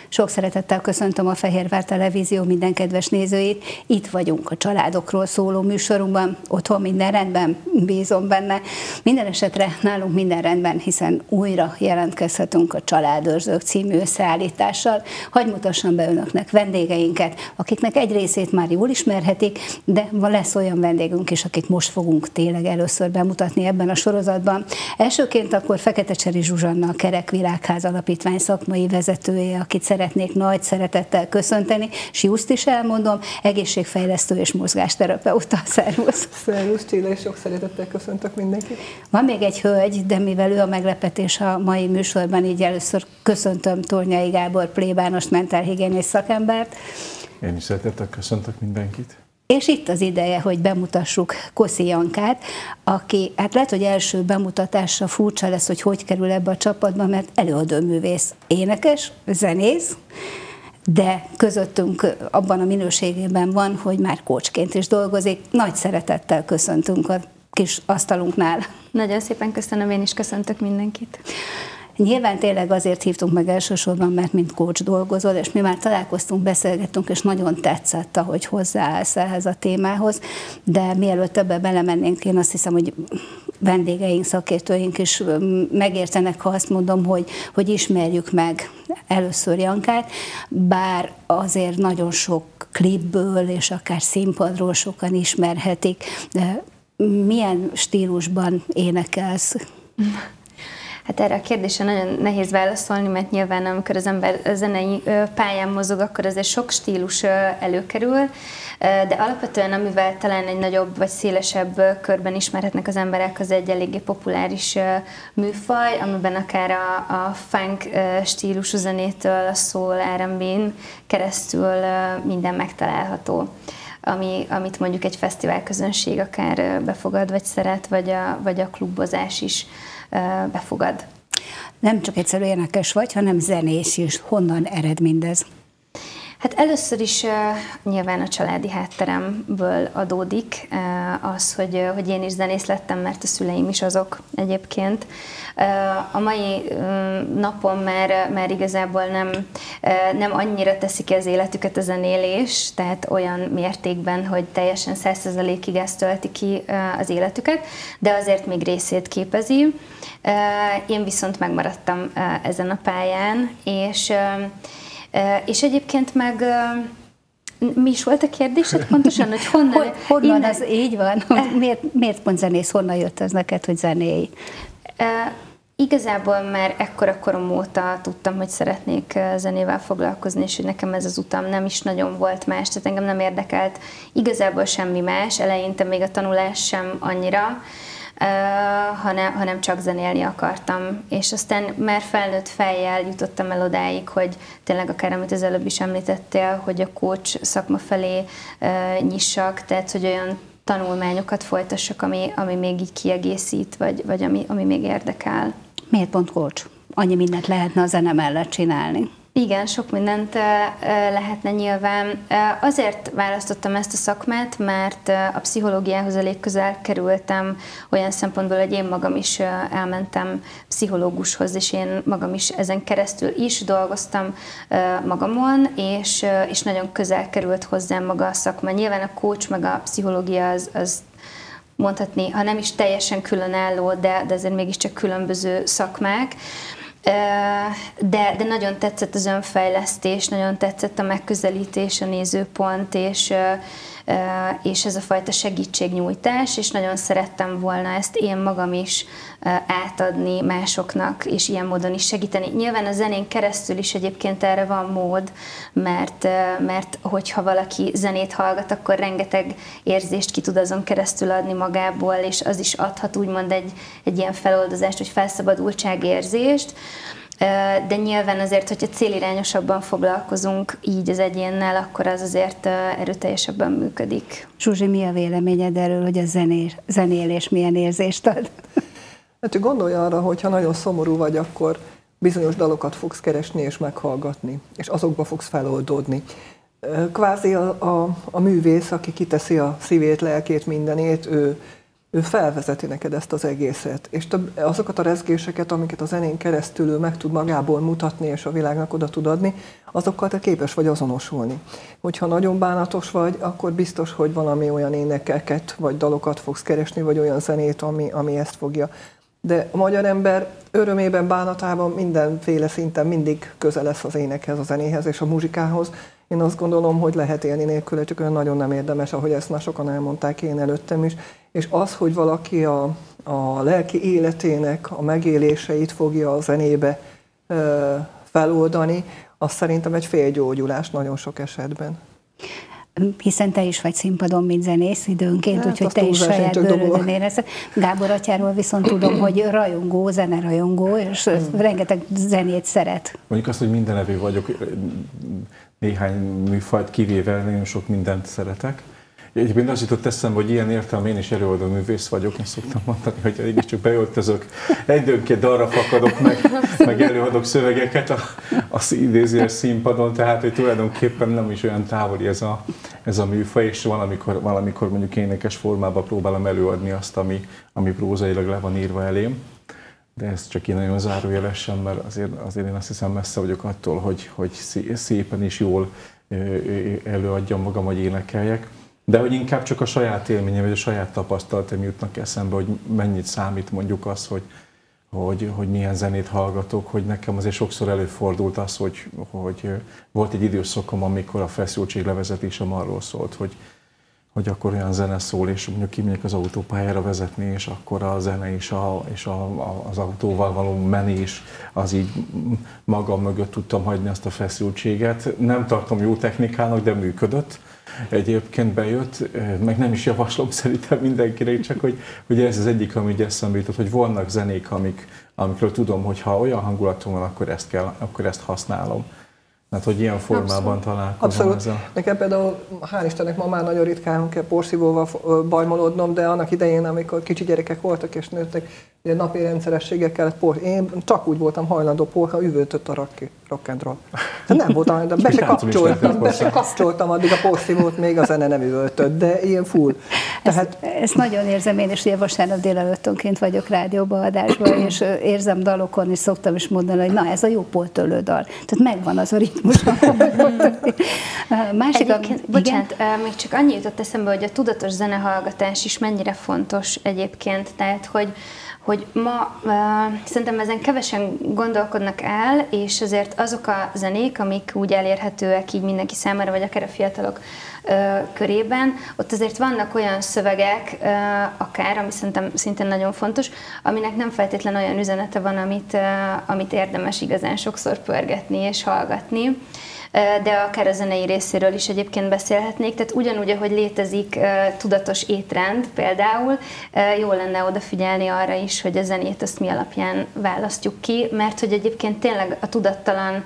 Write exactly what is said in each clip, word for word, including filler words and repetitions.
Sok szeretettel köszöntöm a Fehérvár Televízió minden kedves nézőit. Itt vagyunk a családokról szóló műsorunkban. Otthon minden rendben, bízom benne. Minden esetre nálunk minden rendben, hiszen újra jelentkezhetünk a Családőrzők című összeállítással. Hagy mutassam be önöknek vendégeinket, akiknek egy részét már jól ismerhetik, de lesz olyan vendégünk is, akit most fogunk tényleg először bemutatni ebben a sorozatban. Elsőként akkor Feketecseri Zsuzsanna, a Kerek Világház Alapítvány szakmai vezetője, akit szeretnék nagy szeretettel köszönteni, és just is elmondom, egészségfejlesztő és mozgásterapeuta. Szervusz! Szervusz Csilla, és sok szeretettel köszöntök mindenkit. Van még egy hölgy, de mivel ő a meglepetés a mai műsorban, így először köszöntöm Tornyai Gábor plébánost, mentálhigiénész szakembert. Én is szeretettel köszöntök mindenkit. És itt az ideje, hogy bemutassuk Koszi Jankát, aki, hát lehet, hogy első bemutatásra furcsa lesz, hogy hogy kerül ebbe a csapatba, mert előadóművész, énekes, zenész, de közöttünk abban a minőségében van, hogy már coachként is dolgozik. Nagy szeretettel köszöntünk a kis asztalunknál. Nagyon szépen köszönöm, én is köszöntök mindenkit. Nyilván tényleg azért hívtunk meg elsősorban, mert mint coach dolgozol, és mi már találkoztunk, beszélgettünk, és nagyon tetszett, ahogy hozzáállsz ehhez a témához, de mielőtt ebbe belemennénk, én azt hiszem, hogy vendégeink, szakértőink is megértenek, ha azt mondom, hogy, hogy ismerjük meg először Jankát, bár azért nagyon sok klipből és akár színpadról sokan ismerhetik, de milyen stílusban énekelsz? Hát erre a kérdésre nagyon nehéz válaszolni, mert nyilván amikor az ember zenei pályán mozog, akkor azért sok stílus előkerül, de alapvetően amivel talán egy nagyobb vagy szélesebb körben ismerhetnek az emberek, az egy eléggé populáris műfaj, amiben akár a, a funk stílusú zenétől a soul, er and bén keresztül minden megtalálható. Ami, amit mondjuk egy fesztivál közönség akár befogad, vagy szeret, vagy a, vagy a klubozás is befogad. Nem csak egyszerű énekes vagy, hanem zenész is. Honnan ered mindez? Hát először is uh, nyilván a családi hátteremből adódik uh, az, hogy, uh, hogy én is zenész lettem, mert a szüleim is azok egyébként. Uh, a mai uh, napon már, már igazából nem, uh, nem annyira teszi ki az életüket a zenélés, tehát olyan mértékben, hogy teljesen száz százalékig ezt tölti ki uh, az életüket, de azért még részét képezi. Uh, én viszont megmaradtam uh, ezen a pályán, és uh, és egyébként meg mi is volt a kérdésed pontosan, hogy honnan? Hol, honnan innen... ez így van? Miért, miért pont zenész? Honnan jött ez neked, hogy zenélj? Uh, igazából már ekkora korom óta tudtam, hogy szeretnék zenével foglalkozni, és hogy nekem ez az utam nem is nagyon volt más, tehát engem nem érdekelt igazából semmi más, eleinte még a tanulás sem annyira, Uh, hanem, hanem csak zenélni akartam. És aztán már felnőtt fejjel jutottam el odáig, hogy tényleg akár, amit az előbb is említettél, hogy a coach szakma felé uh, nyissak, tehát hogy olyan tanulmányokat folytassak, ami, ami még így kiegészít, vagy, vagy ami, ami még érdekel. Miért pont coach? Annyi mindent lehetne a zene mellett csinálni. Igen, sok mindent lehetne nyilván. Azért választottam ezt a szakmát, mert a pszichológiához elég közel kerültem olyan szempontból, hogy én magam is elmentem pszichológushoz, és én magam is ezen keresztül is dolgoztam magamon, és, és nagyon közel került hozzám maga a szakma. Nyilván a coach meg a pszichológia az, az mondhatni, ha nem is teljesen különálló, de, de azért mégiscsak különböző szakmák. De, de nagyon tetszett az önfejlesztés, nagyon tetszett a megközelítés, a nézőpont, és, és ez a fajta segítségnyújtás, és nagyon szerettem volna ezt én magam is átadni másoknak, és ilyen módon is segíteni. Nyilván a zenén keresztül is egyébként erre van mód, mert, mert hogyha valaki zenét hallgat, akkor rengeteg érzést ki tud azon keresztül adni magából, és az is adhat úgymond egy, egy ilyen feloldozást, vagy felszabadultságérzést. De nyilván azért, hogyha célirányosabban foglalkozunk így az egyénnel, akkor az azért erőteljesebben működik. Zsuzsi, mi a véleményed erről, hogy a zenél, zenélés milyen érzést ad? Hát gondolj arra, hogy ha nagyon szomorú vagy, akkor bizonyos dalokat fogsz keresni és meghallgatni, és azokba fogsz feloldódni. Kvázi a, a, a művész, aki kiteszi a szívét, lelkét, mindenét, ő ő felvezeti neked ezt az egészet, és több, azokat a rezgéseket, amiket a zenén keresztül ő meg tud magából mutatni, és a világnak oda tud adni, azokkal te képes vagy azonosulni. Hogyha nagyon bánatos vagy, akkor biztos, hogy valami olyan énekeket, vagy dalokat fogsz keresni, vagy olyan zenét, ami, ami ezt fogja. De a magyar ember örömében, bánatában mindenféle szinten mindig közel lesz az énekhez, a zenéhez és a muzsikához. Én azt gondolom, hogy lehet élni nélküle, csak olyan nagyon nem érdemes, ahogy ezt már sokan elmondták, én előttem is. És az, hogy valaki a, a lelki életének a megéléseit fogja a zenébe ö, feloldani, az szerintem egy félgyógyulás nagyon sok esetben. Hiszen te is vagy színpadon, mint zenész időnként, hát, úgyhogy te is saját bőrödön érezted. Gábor atyáról viszont tudom, hogy rajongó, zenerajongó, és hmm. rengeteg zenét szeret. Mondjuk azt, hogy mindenevő vagyok, néhány műfajt kivéve, nagyon sok mindent szeretek. Egyébként az jutott eszembe, hogy ilyen értelemben én is előadó művész vagyok, és szoktam mondani, hogy én is csak beöltözök, időnként arra fakadok meg, meg előadok szövegeket az idézőes színpadon, tehát hogy tulajdonképpen nem is olyan távoli ez a, ez a műfaj, és valamikor, valamikor mondjuk énekes formában próbálom előadni azt, ami, ami prózailag le van írva elém. De ez csak én nagyon zárójelesen, mert azért, azért én azt hiszem messze vagyok attól, hogy, hogy szépen és jól előadjam magam, vagy énekeljek. De hogy inkább csak a saját élményem, vagy a saját tapasztalatom jutnak eszembe, hogy mennyit számít mondjuk az, hogy, hogy, hogy milyen zenét hallgatok, hogy nekem azért sokszor előfordult az, hogy, hogy volt egy időszakom, amikor a feszültséglevezetésem arról szólt, hogy, hogy akkor olyan zene szól, és mondjuk kimegyek az autópályára vezetni, és akkor a zene és, a, és a, az autóval való menés, az így magam mögött tudtam hagyni azt a feszültséget. Nem tartom jó technikának, de működött. Egyébként bejött, meg nem is javaslom szerintem mindenkinek, csak hogy, hogy ez az egyik, ami eszembe jutott, hogy vannak zenék, amik, amikről tudom, hogy ha olyan hangulatom van, akkor ezt, kell, akkor ezt használom. Hát, hogy ilyen formában Abszolút. találkozom Abszolút. ezzel. Nekem például, hál' Istennek, ma már nagyon ritkán kell porszívóval bajmolódnom, de annak idején, amikor kicsi gyerekek voltak és nőttek, ugye napi rendszerességgel kellett por. Én csak úgy voltam hajlandó por, ha üvöltött a rock, rock and roll. Nem voltam, de be se, kapcsoltam, be se kapcsoltam addig a porszívót, még a zene nem üvöltött, de ilyen full. Tehát... Ezt, ezt nagyon érzem, én is ugye vasárnap délelőttönként vagyok rádióban, adásban, és érzem dalokon, és szoktam is mondani, hogy na, ez a jó poltölő dal. Tehát megvan az a ritmus. Másik, egyébként, bocsánat, igen? Még csak annyi jutott eszembe, hogy a tudatos zenehallgatás is mennyire fontos egyébként, tehát, hogy hogy ma uh, szerintem ezen kevesen gondolkodnak el, és azért azok a zenék, amik úgy elérhetőek így mindenki számára, vagy akár a fiatalok uh, körében, ott azért vannak olyan szövegek, uh, akár, ami szerintem szintén nagyon fontos, aminek nem feltétlen olyan üzenete van, amit, uh, amit érdemes igazán sokszor pörgetni és hallgatni. De akár a zenei részéről is egyébként beszélhetnék, tehát ugyanúgy, ahogy létezik uh, tudatos étrend például, uh, jó lenne odafigyelni arra is, hogy a zenét azt mi alapján választjuk ki, mert hogy egyébként tényleg a tudattalanra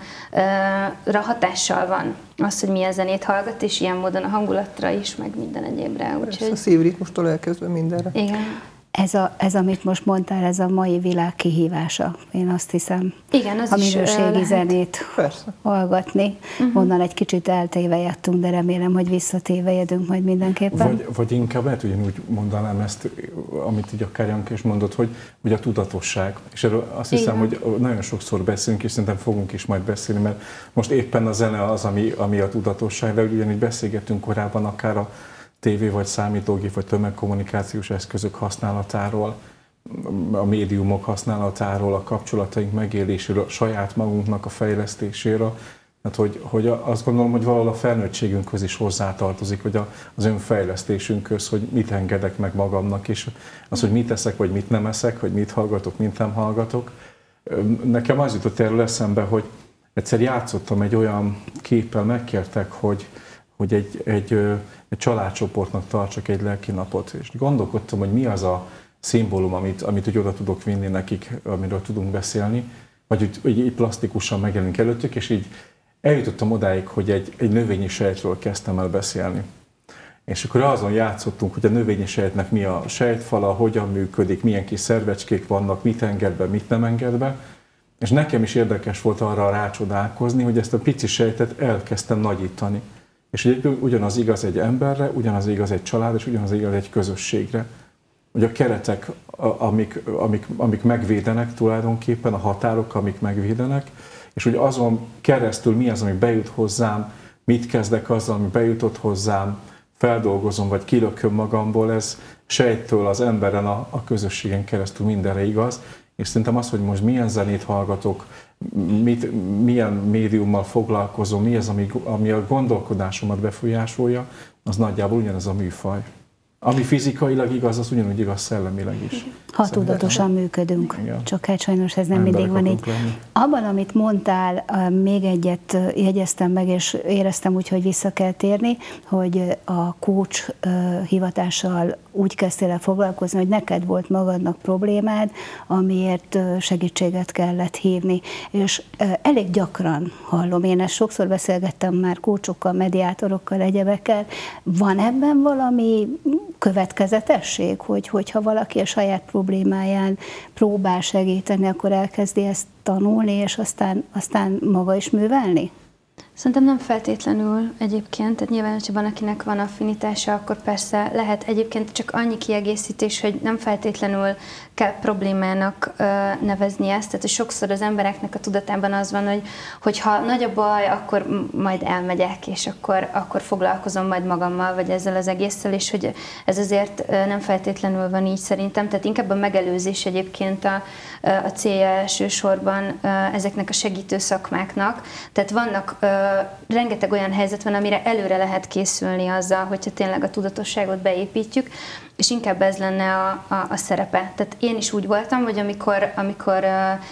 uh, hatással van az, hogy milyen zenét hallgat, és ilyen módon a hangulatra is, meg minden egyébre. Úgyhogy... A szívritmustól elkezdve mindenre. Igen. Ez, a, ez, amit most mondtál, ez a mai világ kihívása, én azt hiszem. Igen, az a minőségi zenét Persze. hallgatni. Uh-huh. Onnan egy kicsit eltévejedtünk, de remélem, hogy visszatévejedünk majd mindenképpen. Vagy, vagy inkább lehet ugyanúgy mondanám ezt, amit így akár Janka is mondott, hogy, hogy a tudatosság. És erről azt hiszem, Igen. hogy nagyon sokszor beszélünk, és szerintem fogunk is majd beszélni, mert most éppen a zene az, ami, ami a tudatosság, de ugyanígy beszélgettünk korábban akár a tévé vagy számítógép vagy tömegkommunikációs eszközök használatáról, a médiumok használatáról, a kapcsolataink megéléséről, a saját magunknak a fejlesztéséről. Hát, hogy, hogy azt gondolom, hogy valahol a felnőttségünkhöz is hozzátartozik, vagy az önfejlesztésünkhöz, hogy mit engedek meg magamnak, és az, hogy mit eszek, vagy mit nem eszek, hogy mit hallgatok, mit nem hallgatok. Nekem az jutott erről eszembe, hogy egyszer játszottam egy olyan képpel, megkértek, hogy, hogy egy, egy, egy családcsoportnak tartsak egy lelkinapot, és gondolkodtam, hogy mi az a szimbólum, amit, amit úgy oda tudok vinni nekik, amiről tudunk beszélni, vagy úgy, úgy így plastikusan megjelenik előttük, és így eljutottam odáig, hogy egy, egy növényi sejtről kezdtem el beszélni. És akkor azon játszottunk, hogy a növényi sejtnek mi a sejtfala, hogyan működik, milyen kis szervecskék vannak, mit enged be, mit nem enged be. És nekem is érdekes volt arra rácsodálkozni, hogy ezt a pici sejtet elkezdtem nagyítani. És ugyanaz igaz egy emberre, ugyanaz igaz egy család, és ugyanaz igaz egy közösségre. hogy a keretek, amik, amik, amik megvédenek tulajdonképpen, a határok, amik megvédenek, és hogy azon keresztül mi az, ami bejut hozzám, mit kezdek azzal, ami bejutott hozzám, feldolgozom, vagy kilököm magamból, ez sejttől az emberen, a, a közösségen keresztül mindenre igaz, és szerintem az, hogy most milyen zenét hallgatok, mit, milyen médiummal foglalkozom, mi az, ami, ami a gondolkodásomat befolyásolja, az nagyjából ugyanez a műfaj. Ami fizikailag igaz, az ugyanúgy igaz szellemileg is. Ha tudatosan működünk, igen. Csak hát sajnos ez nem Emberek mindig van így. Lenni. Abban, amit mondtál, még egyet jegyeztem meg, és éreztem úgy, hogy vissza kell térni, hogy a coach hivatással úgy kezdtél el foglalkozni, hogy neked volt magadnak problémád, amiért segítséget kellett hívni. És elég gyakran hallom, én ezt sokszor beszélgettem már coachokkal, mediátorokkal, egyebekkel. Van ebben valami következetesség, hogy hogyha valaki a saját problémáján próbál segíteni, akkor elkezdi ezt tanulni, és aztán, aztán maga is művelni? Szerintem nem feltétlenül egyébként, tehát nyilván, hogyha van, akinek van affinitása, akkor persze lehet egyébként csak annyi kiegészítés, hogy nem feltétlenül kell problémának ö, nevezni ezt, tehát hogy sokszor az embereknek a tudatában az van, hogy hogyha nagy a baj, akkor majd elmegyek, és akkor, akkor foglalkozom majd magammal, vagy ezzel az egésszel, és hogy ez azért nem feltétlenül van így szerintem, tehát inkább a megelőzés egyébként a, a célja elsősorban ezeknek a segítő szakmáknak, tehát vannak rengeteg olyan helyzet van, amire előre lehet készülni azzal, hogyha tényleg a tudatosságot beépítjük, és inkább ez lenne a, a, a szerepe. Tehát én is úgy voltam, hogy amikor, amikor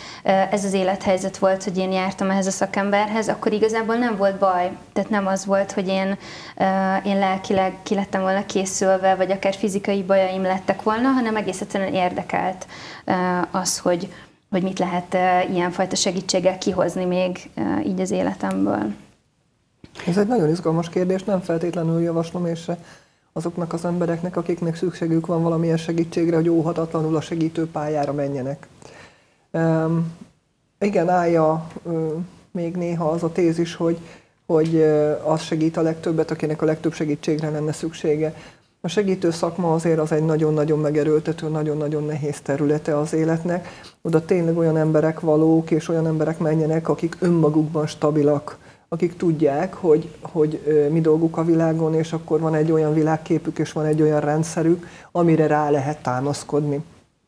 ez az élethelyzet volt, hogy én jártam ehhez a szakemberhez, akkor igazából nem volt baj. Tehát nem az volt, hogy én, én lelkileg ki lettem volna készülve, vagy akár fizikai bajaim lettek volna, hanem egész egyszerűen érdekelt az, hogy, hogy mit lehet ilyenfajta segítséggel kihozni még így az életemből. Ez egy nagyon izgalmas kérdés, nem feltétlenül javaslom és azoknak az embereknek, akiknek szükségük van valamilyen segítségre, hogy óhatatlanul a segítőpályára menjenek. Um, igen, állja uh, még néha az a tézis, hogy, hogy uh, az segít a legtöbbet, akinek a legtöbb segítségre lenne szüksége. A segítő szakma azért az egy nagyon-nagyon megerőltető, nagyon-nagyon nehéz területe az életnek. Oda tényleg olyan emberek valók, és olyan emberek menjenek, akik önmagukban stabilak, akik tudják, hogy, hogy mi dolguk a világon, és akkor van egy olyan világképük, és van egy olyan rendszerük, amire rá lehet támaszkodni.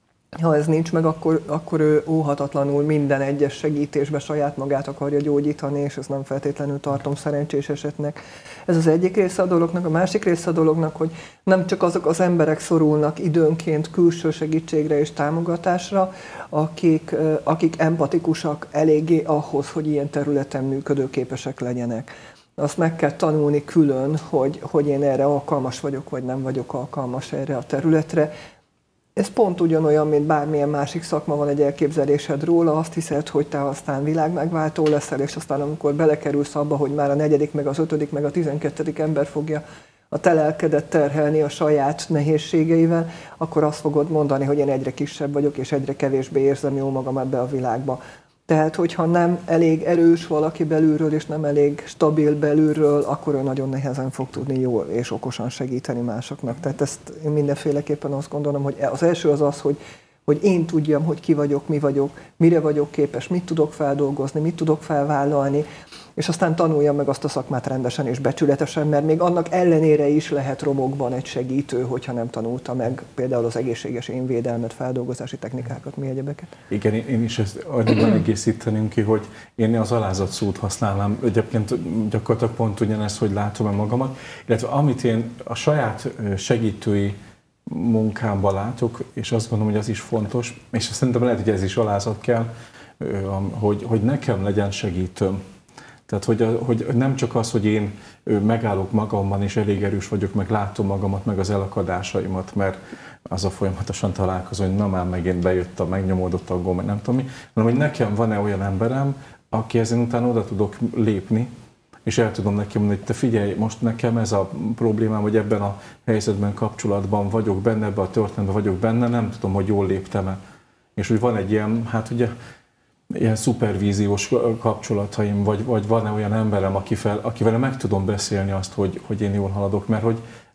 Ha ez nincs meg, akkor, akkor ő óhatatlanul minden egyes segítésbe saját magát akarja gyógyítani, és ezt nem feltétlenül tartom szerencsés esetnek. Ez az egyik része a dolognak. A másik része a dolognak, hogy nem csak azok az emberek szorulnak időnként külső segítségre és támogatásra, akik, akik empatikusak eléggé ahhoz, hogy ilyen területen működőképesek legyenek. Azt meg kell tanulni külön, hogy, hogy én erre alkalmas vagyok, vagy nem vagyok alkalmas erre a területre. Ez pont ugyanolyan, mint bármilyen másik szakma, van egy elképzelésed róla, azt hiszed, hogy te aztán világmegváltó leszel, és aztán amikor belekerülsz abba, hogy már a negyedik, meg az ötödik, meg a tizenkettedik ember fogja a te lelkedet terhelni a saját nehézségeivel, akkor azt fogod mondani, hogy én egyre kisebb vagyok, és egyre kevésbé érzem jól magam ebbe a világba. Tehát, hogyha nem elég erős valaki belülről, és nem elég stabil belülről, akkor ő nagyon nehezen fog tudni jól és okosan segíteni másoknak. Tehát ezt én mindenféleképpen azt gondolom, hogy az első az az, hogy, hogy én tudjam, hogy ki vagyok, mi vagyok, mire vagyok képes, mit tudok feldolgozni, mit tudok felvállalni, és aztán tanuljam meg azt a szakmát rendesen és becsületesen, mert még annak ellenére is lehet romokban egy segítő, hogyha nem tanulta meg például az egészséges énvédelmet, feldolgozási technikákat, mi egyebeket. Igen, én is ezt annyiban egészítenünk ki, hogy én az alázat szót használnám. Egyébként gyakorlatilag pont ugyanez, hogy látom-e magamat, illetve amit én a saját segítői munkámban látok, és azt gondolom, hogy az is fontos, és szerintem lehet, hogy ez is alázat kell, hogy, hogy nekem legyen segítőm. Tehát, hogy, hogy nem csak az, hogy én megállok magamban, és elég erős vagyok, meg látom magamat, meg az elakadásaimat, mert az a folyamatosan találkozó, hogy na már megint bejött a megnyomódott aggó, meg nem tudom mi, hanem hogy nekem van-e olyan emberem, aki ezen után oda tudok lépni, és el tudom neki mondani, hogy te figyelj, most nekem ez a problémám, hogy ebben a helyzetben, kapcsolatban vagyok benne, ebben a történetben vagyok benne, nem tudom, hogy jól léptem-e. És hogy van egy ilyen, hát ugye, ilyen szupervíziós kapcsolataim, vagy, vagy van-e olyan emberem, akivel, akivel meg tudom beszélni azt, hogy, hogy én jól haladok, mert hogy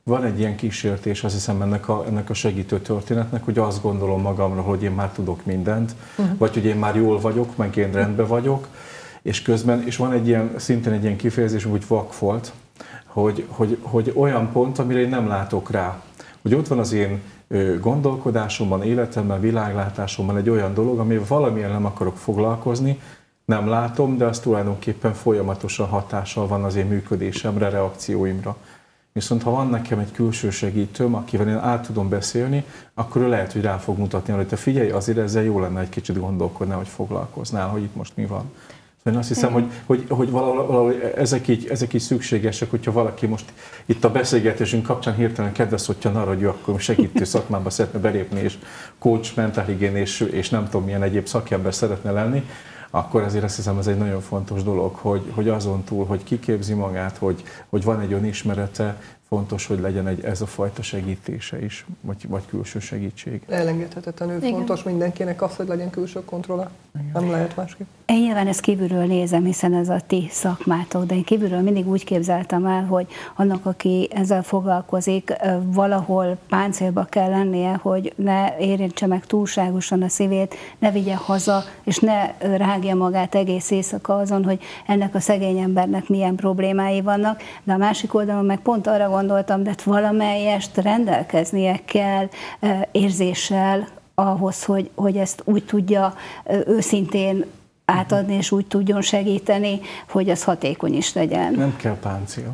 van egy ilyen kísértés, azt hiszem ennek a, ennek a segítő történetnek, hogy azt gondolom magamra, hogy én már tudok mindent, uh-huh. vagy hogy én már jól vagyok, meg én rendben vagyok, és közben, és van egy ilyen, szintén egy ilyen kifejezés, hogy vakfolt, hogy, hogy, hogy olyan pont, amire én nem látok rá. Hogy ott van az én gondolkodásomban, életemben, világlátásomban egy olyan dolog, amivel valamilyen nem akarok foglalkozni, nem látom, de az tulajdonképpen folyamatosan hatással van az én működésemre, reakcióimra. Viszont ha van nekem egy külső segítőm, akivel én át tudom beszélni, akkor ő lehet, hogy rá fog mutatni, hogy te figyelj, azért ezzel jó lenne egy kicsit gondolkodnál, hogy foglalkoznál, hogy itt most mi van. Én azt hiszem, hogy, hogy, hogy valahol, valahol ezek, így, ezek így szükségesek, hogyha valaki most itt a beszélgetésünk kapcsán hirtelen kedveszotjan arra, hogy ő akkor segítő szakmába szeretne belépni, és coach, mentálhigién és, és nem tudom milyen egyéb szakember szeretne lenni, akkor azért azt hiszem, ez egy nagyon fontos dolog, hogy, hogy azon túl, hogy kiképzi magát, hogy, hogy van egy önismerete, fontos, hogy legyen egy, ez a fajta segítése is, vagy, vagy külső segítség. Elengedhetetlenül fontos mindenkinek az, hogy legyen külső kontrolla. Igen. Nem lehet másképp. Én nyilván ezt kívülről nézem, hiszen ez a ti szakmátok, de én kívülről mindig úgy képzeltem el, hogy annak, aki ezzel foglalkozik, valahol páncélba kell lennie, hogy ne érintse meg túlságosan a szívét, ne vigye haza, és ne rágja magát egész éjszaka azon, hogy ennek a szegény embernek milyen problémái vannak, de a másik oldalon meg pont arra gondoltam, de valamelyest rendelkeznie kell érzéssel ahhoz, hogy, hogy ezt úgy tudja őszintén átadni, és úgy tudjon segíteni, hogy az hatékony is legyen. Nem kell páncél.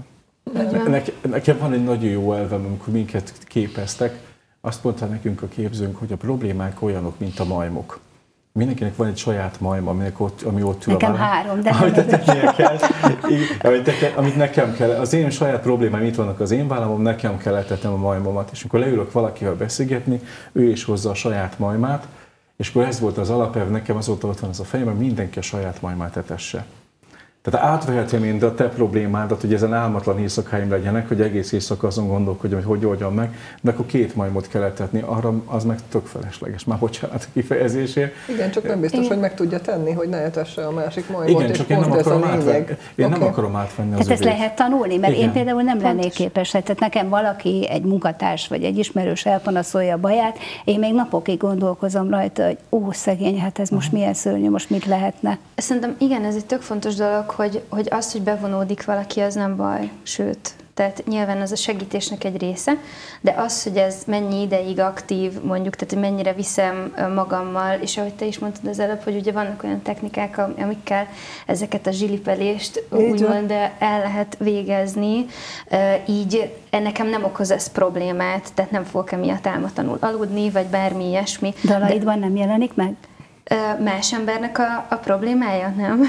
Nekem van egy nagyon jó elvem, amikor minket képeztek, azt mondta nekünk a képzőnk, hogy a problémák olyanok, mint a majmok. Mindenkinek van egy saját majma, ott, ami ott ül nekem a három, de amit, nekem kell, amit, nekem, amit nekem kell. Az én saját problémáim itt vannak az én vállamom, nekem kell etetnem a majmomat. És amikor leülök valakivel beszélgetni, ő is hozza a saját majmát, és akkor ez volt az alapelv, nekem azóta ott van az a fejemben, mindenki a saját majmát etesse. Tehát átvehetem én a te problémádat, hogy ezen álmatlan éjszakáim legyenek, hogy egész éjszaka azon gondolkodjam, hogy hogy oldjam meg, de akkor két majmot kell etetni, arra az meg tök felesleges. Már bocsánat a kifejezésért. Igen, csak nem biztos, Igen. hogy meg tudja tenni, hogy ne etesse a másik majmot. Igen, csak én nem akarom átvenni, én okay. nem akarom átvenni az hát ezt övét. lehet tanulni, mert Igen. én például nem Pontos. lennék képes. Tehát nekem valaki, egy munkatárs vagy egy ismerős elpanaszolja a baját, én még napokig gondolkozom rajta, hogy ó, szegény, hát ez most milyen szörnyű, most mit lehetne. Szerintem igen, ez egy tök fontos dolog, hogy, hogy az, hogy bevonódik valaki, az nem baj, sőt, tehát nyilván az a segítésnek egy része, de az, hogy ez mennyi ideig aktív, mondjuk, tehát hogy mennyire viszem magammal, és ahogy te is mondtad az előbb, hogy ugye vannak olyan technikák, amikkel ezeket a zsilipelést úgymond el lehet végezni, így nekem nem okoz ez problémát, tehát nem fogok emiatt álmatlanul aludni, vagy bármi ilyesmi. Dalaidban nem jelenik meg? Más embernek a, a problémája? Nem.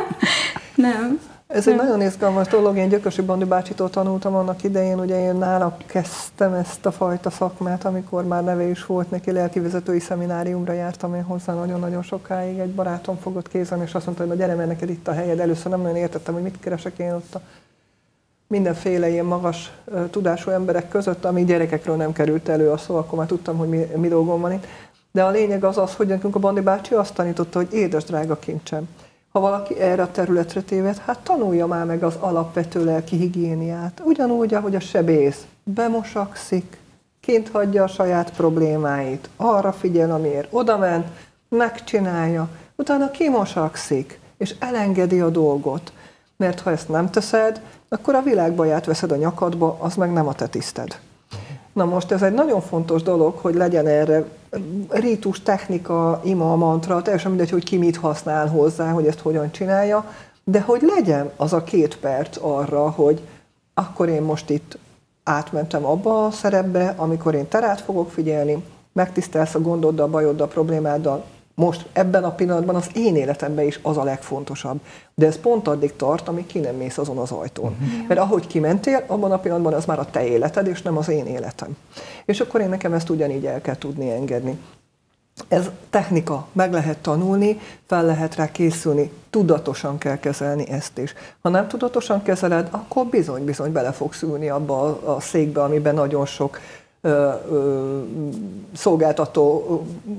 Nem. Ez egy nagyon izgalmas dolog, én Gyökösi Bandi bácsitól tanultam annak idején, ugye én nála kezdtem ezt a fajta szakmát, amikor már neve is volt neki, lelkivezetői szemináriumra jártam én hozzá nagyon-nagyon sokáig, egy barátom fogott kézen, és azt mondta, hogy na gyere, mert neked itt a helyed. Először nem nagyon értettem, hogy mit keresek én ott a mindenféle ilyen magas uh, tudású emberek között, ami gyerekekről nem került elő a szó, akkor már tudtam, hogy mi, mi dolgom van itt. De a lényeg az az, hogy nekünk a Bandi bácsi azt tanította, hogy édes drága kincsem. Ha valaki erre a területre téved, hát tanulja már meg az alapvető lelki higiéniát. Ugyanúgy, ahogy a sebész bemosakszik, kint hagyja a saját problémáit, arra figyel, amiért odament, megcsinálja, utána kimosakszik, és elengedi a dolgot. Mert ha ezt nem teszed, akkor a világbaját veszed a nyakadba, az meg nem a te tiszted. Na most ez egy nagyon fontos dolog, hogy legyen erre rítus, technika, ima, mantra, teljesen mindegy, hogy ki mit használ hozzá, hogy ezt hogyan csinálja, de hogy legyen az a két perc arra, hogy akkor én most itt átmentem abba a szerepbe, amikor én te rád fogok figyelni, megtisztelsz a gondoddal, bajoddal, problémáddal, most ebben a pillanatban az én életemben is az a legfontosabb. De ez pont addig tart, amíg ki nem mész azon az ajtón. Uh-huh. Mert ahogy kimentél, abban a pillanatban az már a te életed, és nem az én életem. És akkor én nekem ezt ugyanígy el kell tudni engedni. Ez technika, meg lehet tanulni, fel lehet rá készülni, tudatosan kell kezelni ezt is. Ha nem tudatosan kezeled, akkor bizony-bizony bele fogsz ülni abba a, a székbe, amiben nagyon sok Ö, ö, szolgáltató,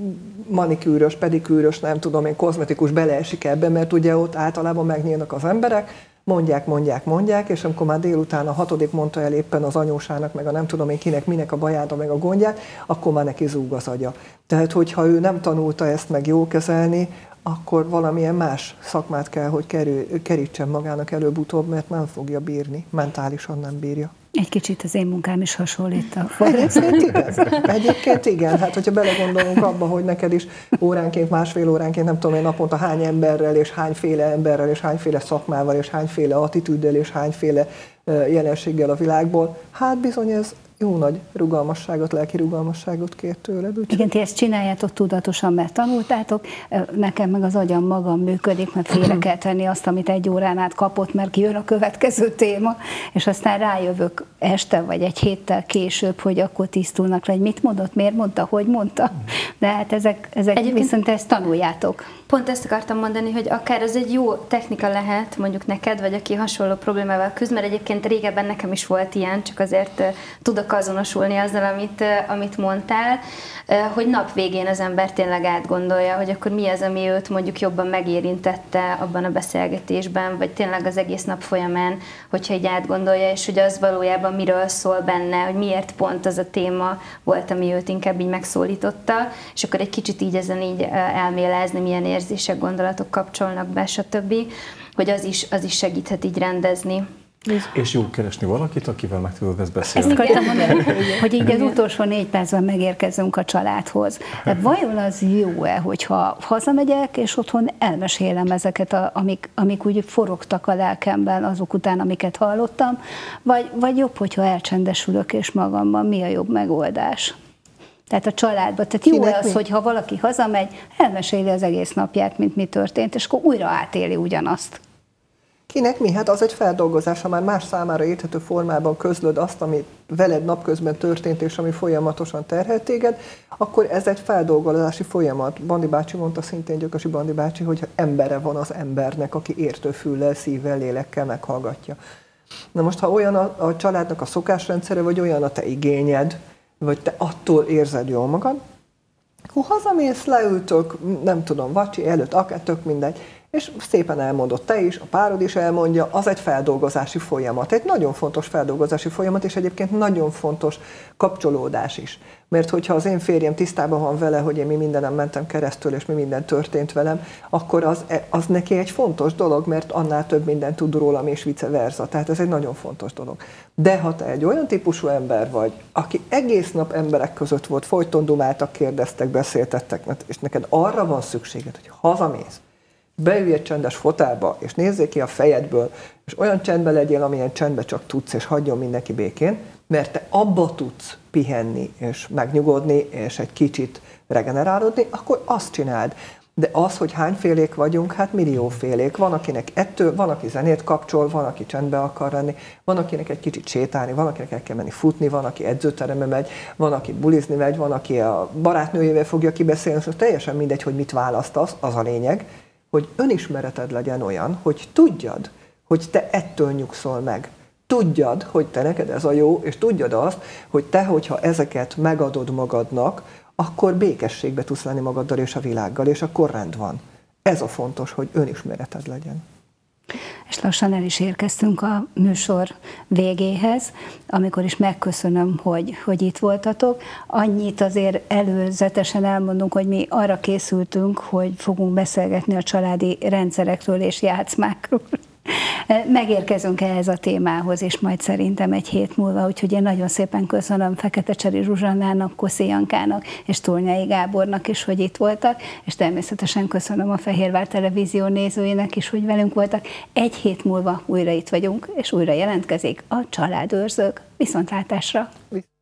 manikűrös, pedikűrös, nem tudom én, kozmetikus beleesik ebbe, mert ugye ott általában megnyílnak az emberek, mondják, mondják, mondják, és amikor már délután a hatodik mondta el éppen az anyósának, meg a nem tudom én kinek, minek a bajára, meg a gondját, akkor már neki zúg az agya. Tehát, hogyha ő nem tanulta ezt meg jól kezelni, akkor valamilyen más szakmát kell, hogy kerül, kerítsen magának előbb-utóbb, mert nem fogja bírni, mentálisan nem bírja. Egy kicsit az én munkám is hasonlít a Egyébként igen. Egyébként igen. Hát, hogyha belegondolunk abba, hogy neked is óránként, másfél óránként, nem tudom én naponta hány emberrel, és hányféle emberrel, és hányféle szakmával, és hányféle attitűddel, és hányféle jelenséggel a világból, hát bizony ez jó nagy rugalmasságot, lelki rugalmasságot kér tőled. Úgy. Igen, ti ezt csináljátok tudatosan, mert tanultátok, nekem meg az agyam magam működik, mert félre kell tenni azt, amit egy órán át kapott, mert jön a következő téma, és aztán rájövök este, vagy egy héttel később, hogy akkor tisztulnak le, hogy mit mondott, miért mondta, hogy mondta. De hát ezek, ezek viszont ezt tanuljátok. Pont ezt akartam mondani, hogy akár ez egy jó technika lehet mondjuk neked, vagy aki hasonló problémával küzd, mert egyébként régebben nekem is volt ilyen, csak azért tudok azonosulni azzal, amit, amit mondtál, hogy nap végén az ember tényleg átgondolja, hogy akkor mi az, ami őt mondjuk jobban megérintette abban a beszélgetésben, vagy tényleg az egész nap folyamán, hogyha így átgondolja, és hogy az valójában miről szól benne, hogy miért pont az a téma volt, ami őt inkább így megszólította, és akkor egy kicsit így ezen így elmélezni, milyen érzések, gondolatok kapcsolnak be, stb., hogy az is, az is segíthet így rendezni. És jó keresni valakit, akivel meg tudod ezt beszélni. Ezt akartam mondani, hogy így az utolsó négy percben megérkezzünk a családhoz. De vajon az jó-e, hogyha hazamegyek, és otthon elmesélem ezeket, a, amik, amik úgy forogtak a lelkemben azok után, amiket hallottam, vagy, vagy jobb, hogyha elcsendesülök, és magamban mi a jobb megoldás? Tehát a családban. Tehát jó-e az, hogyha valaki hazamegy, elmeséli az egész napját, mint mi történt, és akkor újra átéli ugyanazt. Kinek mi? Hát az egy feldolgozás, ha már más számára érthető formában közlöd azt, ami veled napközben történt, és ami folyamatosan terhelt téged, akkor ez egy feldolgozási folyamat. Bandi bácsi mondta szintén, Gyökösi Bandi bácsi, hogy embere van az embernek, aki értő füllel, szívvel, lélekkel meghallgatja. Na most, ha olyan a, a családnak a szokásrendszere, vagy olyan a te igényed, vagy te attól érzed jól magad, akkor hazamész, leültök, nem tudom, vacsi előtt, akár tök mindegy, és szépen elmondod te is, a párod is elmondja, az egy feldolgozási folyamat. Egy nagyon fontos feldolgozási folyamat, és egyébként nagyon fontos kapcsolódás is. Mert hogyha az én férjem tisztában van vele, hogy én mi mindenem mentem keresztül, és mi minden történt velem, akkor az, az neki egy fontos dolog, mert annál több minden tud rólam, és vice versa. Tehát ez egy nagyon fontos dolog. De ha te egy olyan típusú ember vagy, aki egész nap emberek között volt, folyton dumáltak, kérdeztek, beszéltettek, és neked arra van szükséged, hogy hazamész, beülj egy csendes fotelba, és nézzék ki a fejedből, és olyan csendbe legyél, amilyen csendbe csak tudsz, és hagyjon mindenki békén, mert te abba tudsz pihenni, és megnyugodni, és egy kicsit regenerálódni, akkor azt csináld. De az, hogy hányfélék vagyunk, hát milliófélék. Van, akinek ettől, van, aki zenét kapcsol, van, aki csendbe akar lenni, van, akinek egy kicsit sétálni, van, akinek el kell menni futni, van, aki edzőterembe megy, van, aki bulizni megy, van, aki a barátnőjével fogja kibeszélni, és teljesen mindegy, hogy mit választasz, az a lényeg, hogy önismereted legyen olyan, hogy tudjad, hogy te ettől nyugszol meg. Tudjad, hogy te neked ez a jó, és tudjad azt, hogy te, hogyha ezeket megadod magadnak, akkor békességbe tudsz lenni magaddal és a világgal, és akkor rend van. Ez a fontos, hogy önismereted legyen. És lassan el is érkeztünk a műsor végéhez, amikor is megköszönöm, hogy, hogy itt voltatok. Annyit azért előzetesen elmondunk, hogy mi arra készültünk, hogy fogunk beszélgetni a családi rendszerekről és játszmákról. Megérkezünk ehhez a témához, és majd szerintem egy hét múlva, úgyhogy én nagyon szépen köszönöm Feketecseri Zsuzsannának, Koszi Jankának és Tolnyai Gábornak is, hogy itt voltak, és természetesen köszönöm a Fehérvár Televízió nézőinek is, hogy velünk voltak. Egy hét múlva újra itt vagyunk, és újra jelentkezik a Családőrzők. Viszontlátásra!